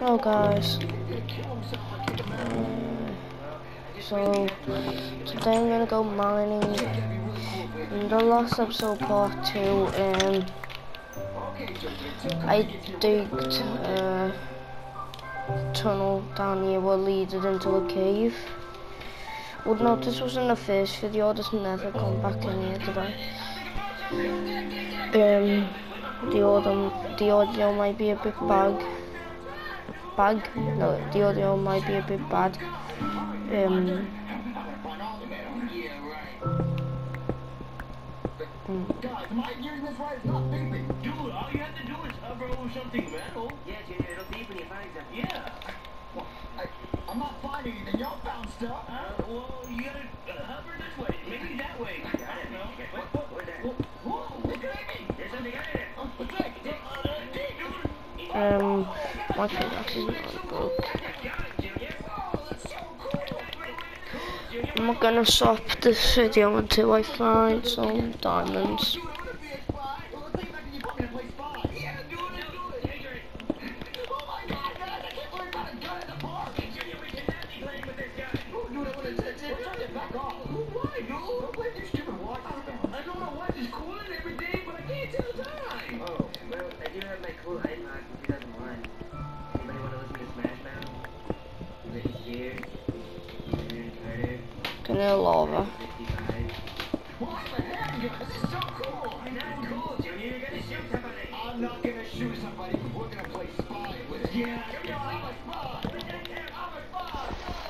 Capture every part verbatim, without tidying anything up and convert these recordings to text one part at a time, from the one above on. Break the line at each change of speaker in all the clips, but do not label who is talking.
Hello guys, uh, so today I'm gonna go mining. In the last episode, part two, um, I digged a tunnel down here what leads into a cave. Well, no, this was in the first video, there's never gone back in here today. Um, the audio, the audio might be a bit bag. Bag? No, the audio might be a bit bad. Um, mm.
Guys, am I hearing this right? It's not beeping. Dude, all you have to do is hover over something metal. Yeah, Junior, it'll beep when you find something. Yeah. Well, I, I'm not finding anything. Y'all found stuff. Uh, well, you gotta uh, hover this way. Maybe that way. I don't know. Wait, what? What? Where's that? Whoa, look at me. There's something under there. Oh, what's that? Uh, dude.
Um, my pickaxe is not broke. I'm not gonna stop this video until I find some diamonds. Gonna lava.
I'm not gonna shoot somebody. We're gonna play spy with it. Yeah, I'm a spy. I'm a spy.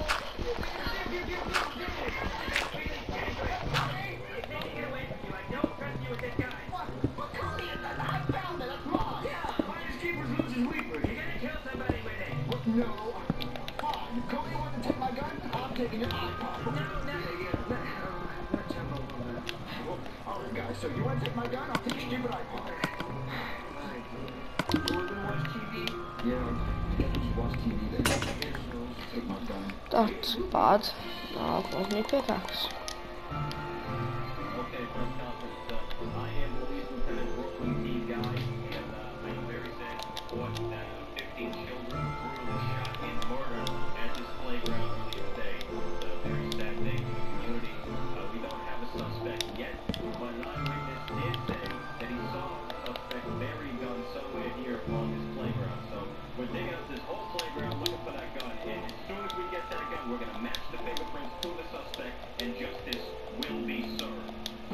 But Cody, I found it. That's mine. Yeah, finders keepers loses weepers. You're gonna kill somebody with it. No. Fine. Cody wants to take my gun. I'm taking your iPod. No, no. Yeah, yeah. Not tempo. Well, all right, guys. So you want to take my gun? I'll take your stupid iPod.
That's bad. I'll close my pickaxe.
Okay, press conference done. I am Police Lieutenant Brooklyn D. Guy, and uh, I am very sad to report that uh, fifteen children were brutally shot and murdered at this playground earlier today. It's a very sad day for the community. Uh, we don't have a suspect yet, but an eyewitness did say that he saw a suspect bury a gun somewhere here along this playground. So we're digging up this whole playground looking for that gun, and as soon as we get that gun, we're going to match the fingerprints to the suspect, and justice will be served.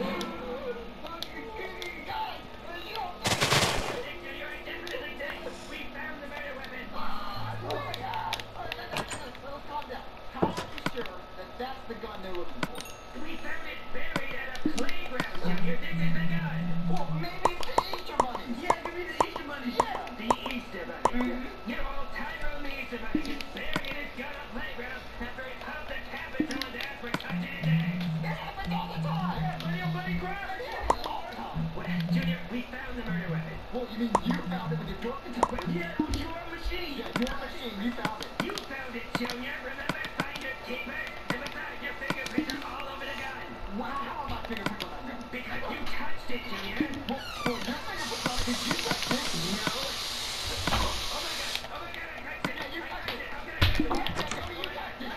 That's the gun they're looking for.
We found it buried at a playground, Junior. This is the gun.
Well, maybe it's the Easter bunnies.
Yeah, give me the Easter bunny.
Yeah.
The Easter bunny. Mm-hmm. You know, Tyrone the Easter bunny is burying his gun at playground after he popped the cap until his ass for touching his egg.
It happens all the time.
Yeah, bunny old bunny cries.
Yeah, all the time.
Well, Junior, we found the murder weapon.
Well, you mean you found it with your dork detector?
Yeah, it was your machine.
Yeah, your machine. You found it.
You found it, Junior. Remember, finders keepers? And besides, your fingerprints are all over the gun.
Wow, how am I fingerprint on that gun?
Because you touched it, Junior.
Well, well, your fingerprint on it because you touched it.
No. Oh my god, oh my god, I touched it.
Yeah, you
I
touched it.
How can I touch it?
Yeah, yeah, Cody, you touched it.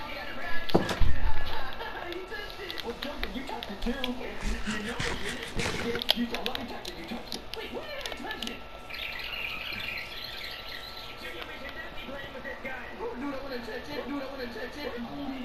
You touched it.
Well, Duncan, you touched it too. You know it, you did. You touched it. Let me touch it. You touched it.
Wait, when did I touch it? Junior, we should not be playing with this gun.
Oh, dude, I want to touch it. Dude, I want to touch it.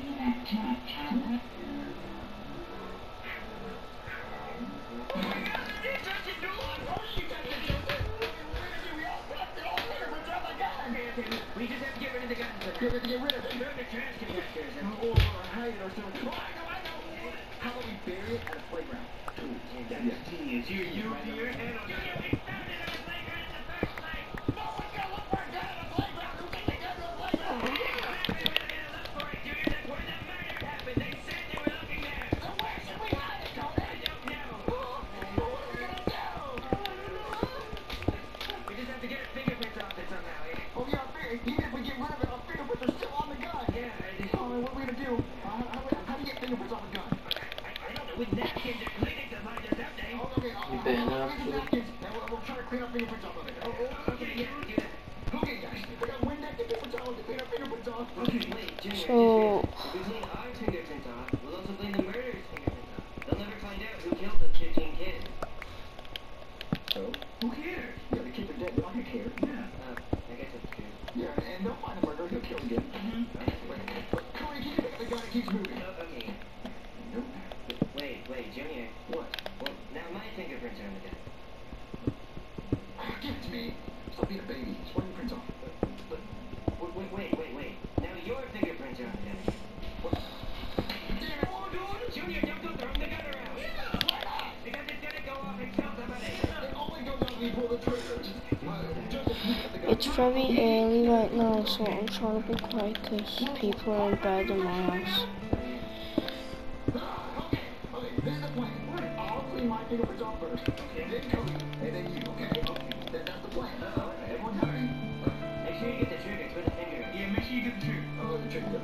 You touched it, dude.
Oh, you touched it, Duncan. We all touched it. All fingerprints on the gun.
Okay, okay, we just have to get rid of the gun.
You have to get rid of it.
Throw the trash can upstairs.
Or hide it or something. Oh, I know, I know. How about we bury it at a playground?
That's genius. You, you, your head on Junior, we found it at a playground in the first place.
No one's gonna look for a gun at a playground. Who thinks they got a playground?
Yeah, exactly. We're gonna look for it, Junior. That's where the murder happened. They said they were looking there.
So where should we hide it, Cody?
I don't know.
What are we gonna do?
We just have to get our fingerprints off it somehow. Yeah.
Oh, yeah, our finger- even if we get rid of it, our fingerprints are still on the gun.
Yeah, I-
Oh, what are we gonna do? Uh, how, how, how do you get fingerprints on a gun?
I, I don't know. With napkins or cleaning to find us something.
Oh, okay, I'll, I'll,
Better
I'll,
not
get the
put-
napkins. Now, we'll, we'll Okay, wait, Junior.
So,
If we clean our fingerprints off, we'll also clean the murderer's fingerprints off. They'll never find out who killed those fifteen kids.
So, who cares? Yeah, the kids are dead. They're not gonna care. Yeah.
Uh, I guess that's true.
Yeah, and they'll find the murderer. He'll kill again. Mm-hmm. Cody, can you pick up the gun that keeps moving?
Oh, okay.
Nope.
Wait, wait, Junior.
What?
Well, now my fingerprints are on the gun.
Ah, give it to me. Stop being a baby. Swear your prints off.
But, wait, wait, wait, wait, wait. Now your fingerprints are on the gun.
What? Damn it.
Oh, dude! Junior, don't go throwing the gun around!
Yeah, why not?
Because it's gonna go off and kill somebody!
It only goes out when you pull the trigger. Just, uh, just pick up the gun.
it's very early right now, so I'm trying to be quiet because people are in bed in my house.
Ah, okay, okay, this is the plan. I'll clean my fingerprints off first. Okay. Then Cody, and then you, okay? That, that's the plan. Uh, everyone hurry.
Make sure you get the trigger for the finger.
Yeah, make sure you get the trigger. Oh, the trigger.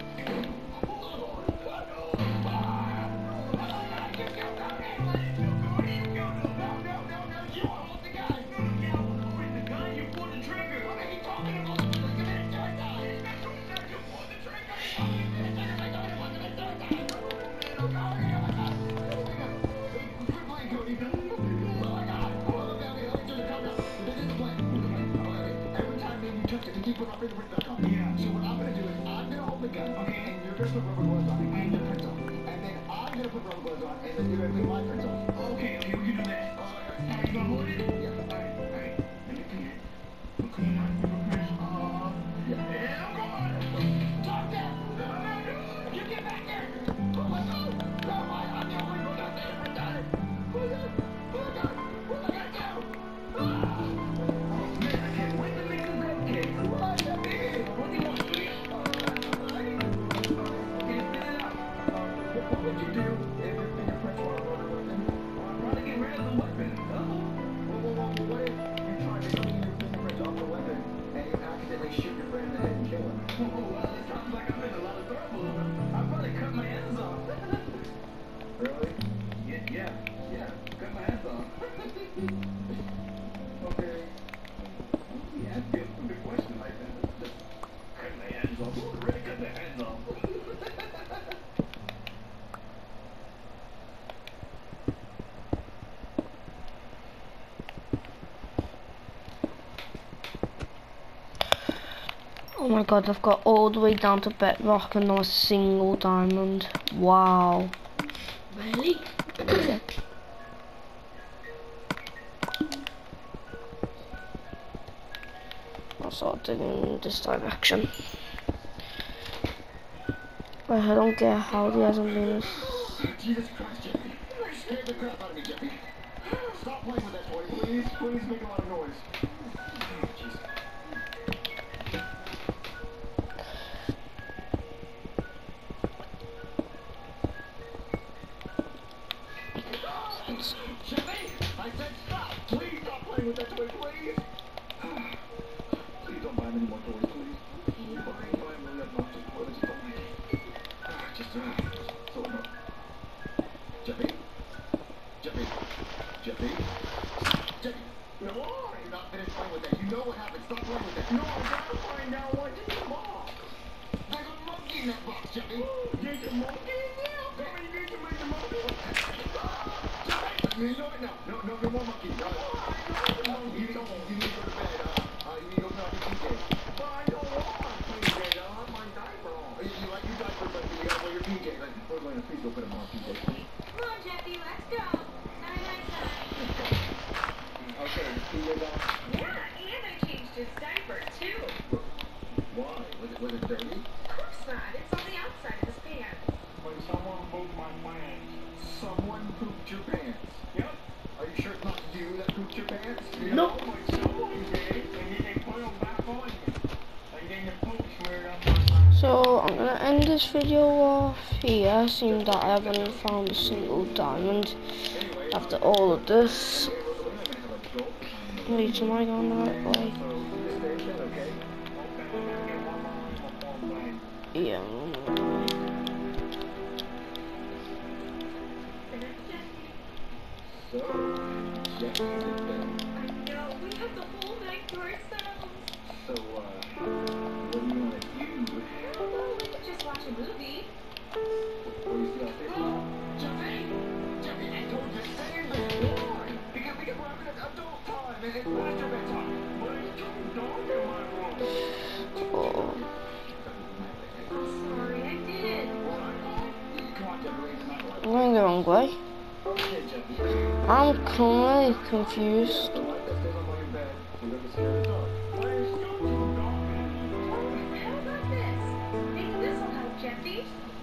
Keep putting our fingerprints back on. Yeah. So what I'm gonna do is I'm gonna hold the gun, okay, and you're gonna put rubber gloves on and clean your prints off. And then I'm gonna put rubber gloves on and then you're gonna clean my prints off. Okay, okay, we can do that. Uh, are you gonna hold it? Yeah. Alright, alright. Let me clean it. I'll clean my fingerprints. Uh, yeah. And I'm going. Talk down. No, no, no. You get back there. Oh my God. No, I, I'm the only one out there. I'm done. Oh my God. Oh my God. What am I gonna do? Ah. Oh man, I can't wait to make this cupcake. Come on, baby. What do you want, Julia? What would you do if your fingerprints were on a weapon? Well, I'd probably get rid of the weapon. Oh. Well, well, well, what if you tried to clean your fingerprints off the weapon and you accidentally shoot your friend in the head and kill him? Oh, well, it sounds like I'm in a lot of trouble. I'd probably cut my hands off. Really? Yeah, yeah, yeah. Cut my hands off. Okay. Yeah, ask me a stupid question like that. Just cut my hands off. Who would really cut their hands off?
Oh my god, I've got all the way down to bedrock and not a single diamond. Wow.
Really?
I'll start digging in this direction. But I don't get how he hasn't been.
Jesus Christ, Jeffy. You scared the crap out of me, Jeffy. Stop playing with that toy, please. Please make a lot of noise. Jeez. Jeffy, I said stop. Please stop playing with that toy, please. Please don't buy him any more toys, please. Please buy him a really obnoxious toy. Just don't make it. Just, uh, so no. Jeffy? Jeffy? Jeffy? Jeffy? No, you're not finished playing with that. You know what happened. Stop playing with that. No, I gotta find out what's in the box. There's a monkey in that box, Jeffy. There's a monkey in there? Okay, you need to make the monkey. You know it now. No, no, no more monkeys. Uh, uh, you, don't, you need to go to bed. Uh, uh, you need to go put on your P Js. But I don't want P Js. I want my diaper on. You, you like your diaper, but you gotta wear your P Js. Like, we're going to please go put them on P Js.
Come on, Jeffy, let's go. Have a nice time.
Okay, P Js on.
Yeah, and I changed his diaper, too.
Why? Was it, was it dirty?
Of course not. It's on the outside of his pants.
When someone pooped my pants. Someone pooped your pants? Yep. Are you sure it's not you that pooped your pants?
Nope.
But someone did, and then they put them back on you. And then the poop smeared up on my...
So I'm gonna end this video off here, seeing that I haven't found a single diamond after all of this. Wait, am I going the right way? Yeah, I'm going the right way.
So, yes, you did that.
I know. We have the whole night to ourselves.
So, uh, what do you want to do?
way. I'm completely confused.
How about this? Maybe this will help, Jeffy.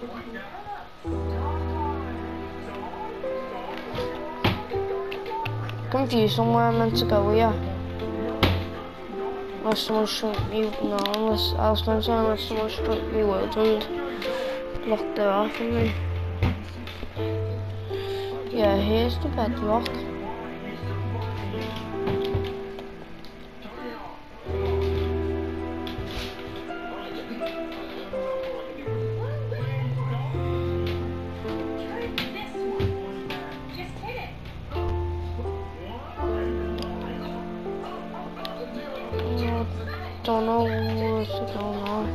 Confused on where I'm meant to go here. Unless someone shrunk me, no, unless I was going to say unless someone shrunk me world and blocked it off of me. Yeah, here's the bedrock. Don't know what's going on.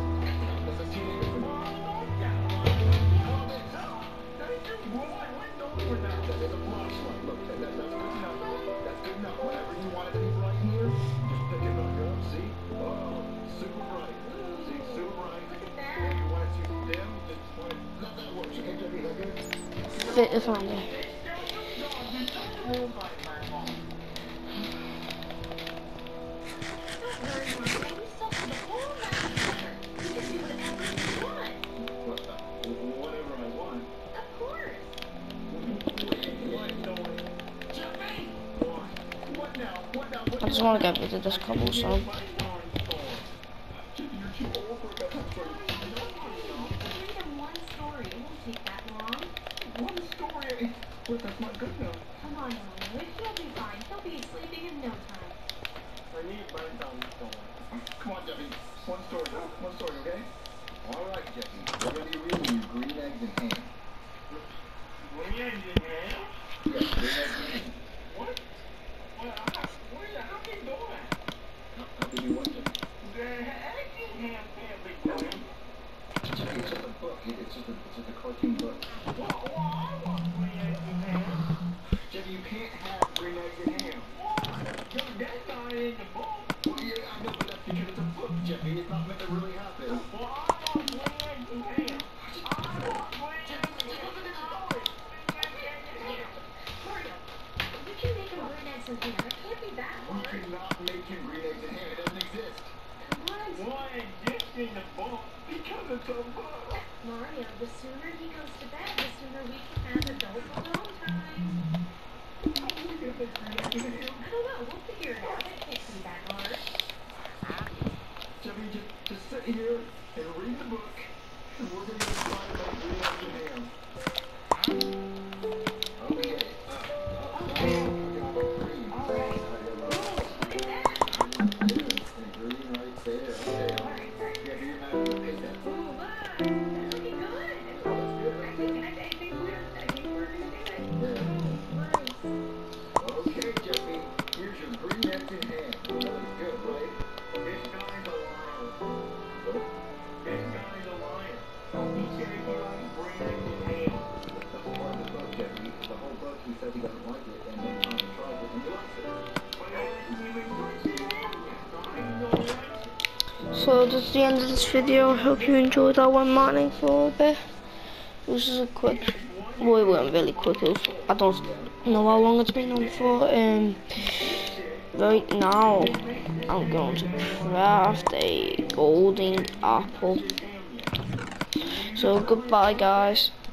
Fit the family. I just want to get rid of this cobblestone.
Come on, Molly. He'll be fine. He'll be sleeping in no time.
Come on, Jeffy. One story. One story, okay? All right, Jeffy. We're going to be reading you Green Eggs and Ham.
Green eggs and ham?
Yeah, Green Eggs and Ham.
What? Well, I, what the hell you doing?
How did you want Jeffy?
The eggs and ham can't be green.
Jeffy, it's just a book. It- It's just a, it's just a cartoon book.
Well, well, I want green eggs and ham.
Jeffy, you can't have Green Eggs and Ham.
Yo, that's not in the book.
Well, yeah, I know, but that's because it's a book, Jeffy. It's not meant to really happen.
Well, I want green eggs and ham. I want green eggs and ham.
Mario, you can make him green eggs and ham. It can't be that
We
hard.
cannot make him Green Eggs and Ham. It doesn't exist.
Come on,
Well, it exists in the book because it's a book.
Mario, the sooner he goes to bed, the sooner we can have adult alone time.
How are we going to make Green Eggs and Ham?
I don't know. We'll figure it out. It can't be that hard.
Jeffy, just, just sit here and read the book, and we're going to try to make Green Eggs and Ham. Okay. Uh, okay. Green.
All right. Look at that.
And green right there. Okay.
All right, all right.
Yeah, you're not going to take that.
Ooh, look. That's looking good. I think, I, I think we're, I think we're gonna do it.
Yeah.
Nice.
Okay, Jeffy, here's your Green Eggs and Ham. That looks good, right?
This guy's a liar.
What?
This guy's a liar. He said he likes green eggs and ham.
That's the part of the book, Jeffy. The whole book, he says he doesn't like it, and then Tommy tries it and he likes it.
But I didn't even touch the ham yet. So I didn't know he likes it.
So that's the end of this video. I hope you enjoyed that one mining for a bit. It was just a quick, well, it wasn't really quick. It was, I don't know how long it's been on for. Um, right now, I'm going to craft a golden apple. So goodbye, guys.